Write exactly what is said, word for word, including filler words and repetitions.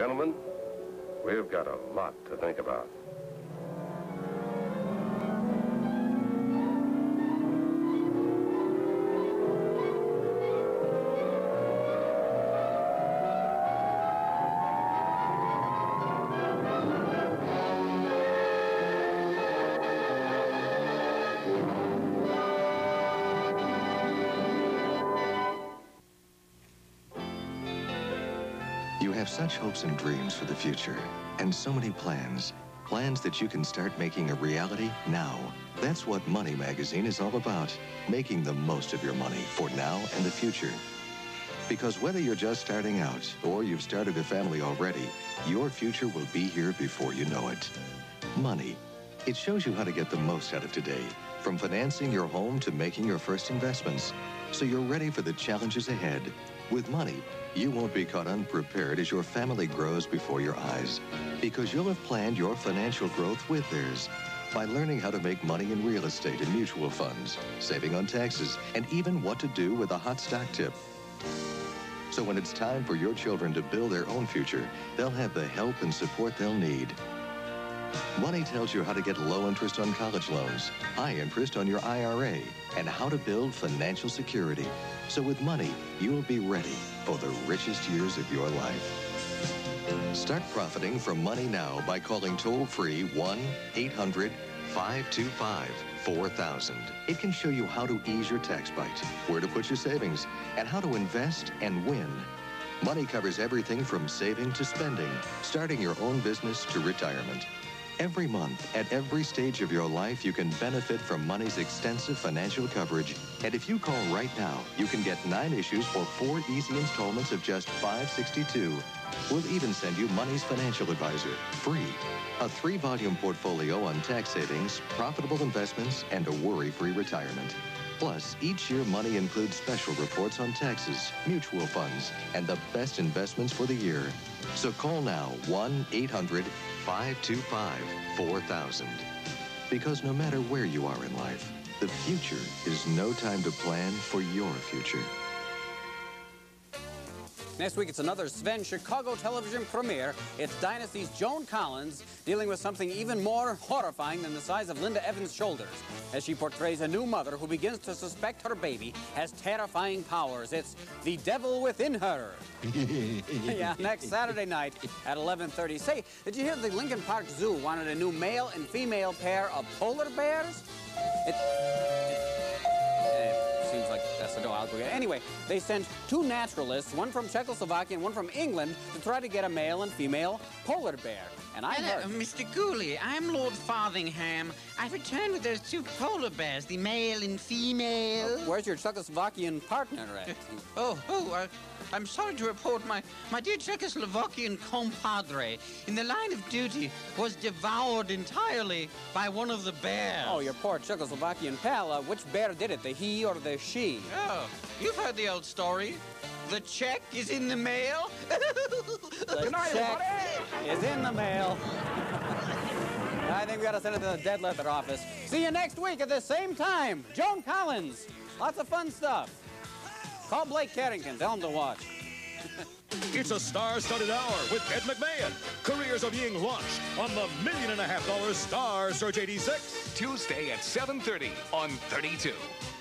Gentlemen, we've got a lot to think about. You have such hopes and dreams for the future, and so many plans. Plans that you can start making a reality now. That's what Money Magazine is all about. Making the most of your money for now and the future. Because whether you're just starting out or you've started a family already, your future will be here before you know it. Money. It shows you how to get the most out of today. From financing your home to making your first investments. So you're ready for the challenges ahead. With Money, you won't be caught unprepared as your family grows before your eyes. Because you'll have planned your financial growth with theirs. By learning how to make money in real estate and mutual funds, saving on taxes, and even what to do with a hot stock tip. So when it's time for your children to build their own future, they'll have the help and support they'll need. Money tells you how to get low interest on college loans, high interest on your I R A, and how to build financial security. So with Money, you'll be ready for the richest years of your life. Start profiting from Money now by calling toll-free one eight hundred, five two five, four thousand. It can show you how to ease your tax bite, where to put your savings, and how to invest and win. Money covers everything from saving to spending, starting your own business to retirement. Every month, at every stage of your life, you can benefit from Money's extensive financial coverage. And if you call right now, you can get nine issues for four easy installments of just five sixty-two. We'll even send you Money's financial advisor, free. A three-volume portfolio on tax savings, profitable investments, and a worry-free retirement. Plus, each year, Money includes special reports on taxes, mutual funds, and the best investments for the year. So call now, one eight hundred, five two five, four thousand. Because no matter where you are in life, the future is no time to plan for your future. Next week, it's another Sven Chicago television premiere. It's Dynasty's Joan Collins dealing with something even more horrifying than the size of Linda Evans' shoulders, as she portrays a new mother who begins to suspect her baby has terrifying powers. It's the devil within her. Yeah, next Saturday night at eleven thirty. Say, did you hear the Lincoln Park Zoo wanted a new male and female pair of polar bears? It, it, it seems like that's the door. I'll go get it. Anyway, they sent two naturalists, one from Czechoslovakia and one from England, to try to get a male and female polar bear. And I Hello, heard... Mister Goolie. I'm Lord Farthingham. I've returned with those two polar bears, the male and female. Uh, where's your Czechoslovakian partner at? oh, oh, uh, I'm sorry to report my, my dear Czechoslovakian compadre, in the line of duty, was devoured entirely by one of the bears. Oh, your poor Czechoslovakian pal. Uh, which bear did it, the he or the she? Oh, you've heard the old story. The check is in the mail. The check is in the mail. I think we gotta send it to the dead letter office. See you next week at the same time. Joan Collins. Lots of fun stuff. Call Blake Carrington. Tell him to watch. It's a star-studded hour with Ed McMahon. Careers are being launched on the million and a half dollar Star Search eighty-six. Tuesday at seven thirty on thirty-two.